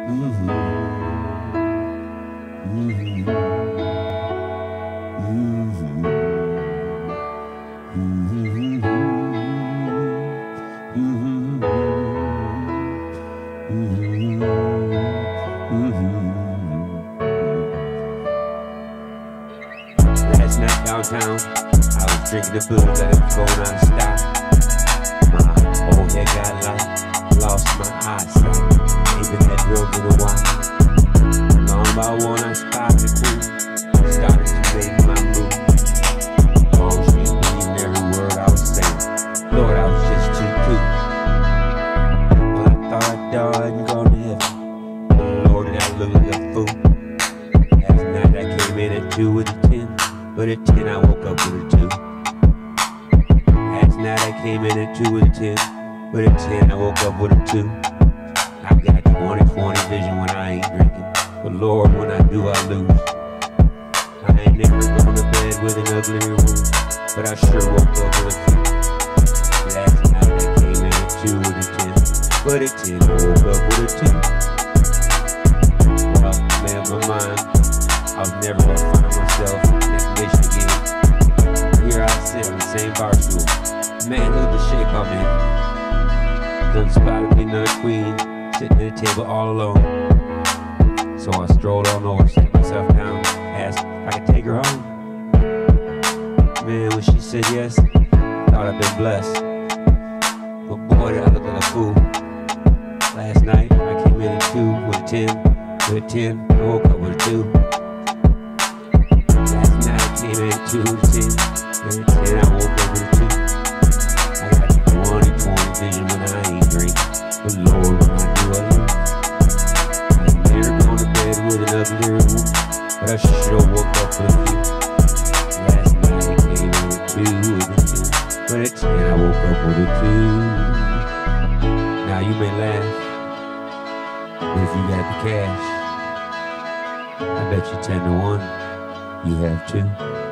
Mhm. Mhm. Mhm. Mhm. Mhm. Last night downtown, I was drinking the booze, let it go non-stop. My whole head got light, lost my eyesight. Ain't been that drunk in a while. Long about one, I spotted the cool. Started to make my move. Oh, she believed every word I was saying. Lord, I was just too cute. Well, I thought I'd die and go to heaven. Oh, Lord, did I look like a fool. Last night I came in at 2 with a 10, but at 10 I woke up with a 2. Last night I came in at 2 with a 10, but at 10 I woke up with a 2. I got 20/20 vision when I ain't drinking, but Lord, when I do, I lose. I ain't never gone to bed with an ugly room, but I sure woke up with a 2. Last night I came in at 2 with a 10, but at 10 I woke up with a 2. Well, made up my mind, I was never gonna find myself in that condition again. Here I sit on the same bar stool. Man, look at the shape I'm in. Done spotted me another queen, sitting at the table all alone. So I strolled on over, sat myself down, asked if I could take her home. Man, when she said yes, thought I'd been blessed. But boy, did I look like a fool. Last night, I came in at 2 with a 10. With a 10, I woke up with a 2. Last night, I came in at 2 with a 10. With a 10, I woke up with a 2. I got 20/20 vision when I ain't drink. But Lord, when I do, I lose. I ain't never gone to bed with an ugly room, but I sure woke up with a 2. Last night, I came in at 2 with a 10. But at 10, I woke up with a 2. Now you may laugh, but if you got the cash, I bet you 10 to 1, you have 2.